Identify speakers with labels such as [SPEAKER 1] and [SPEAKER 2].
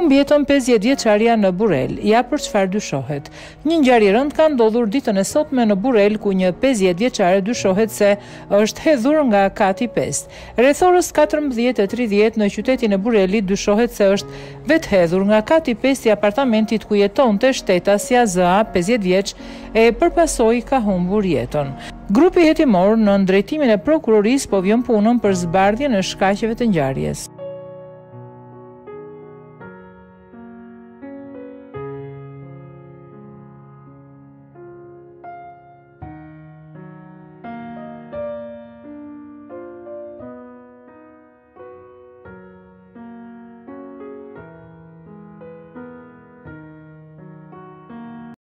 [SPEAKER 1] Humbi jeton 50 vjeçaria në Burel, ja për çfarë dyshohet. Një ngjarje rënd ka ndodhur ditën e sotme në Burel, ku një 50 vjeçare dyshohet se është hedhur nga kati 5. Rreth orës 14:30 në qytetin e Burelit dyshohet se është vetë hedhur nga kati 5 i apartamentit ku jetonte shtetësja ZA, 50 vjeç, e përpasoi ka humbur jetën. Grupi hetimor në drejtimin e prokurorisë po vjen punën për zbardhjen e shkaqeve të ngjarjes.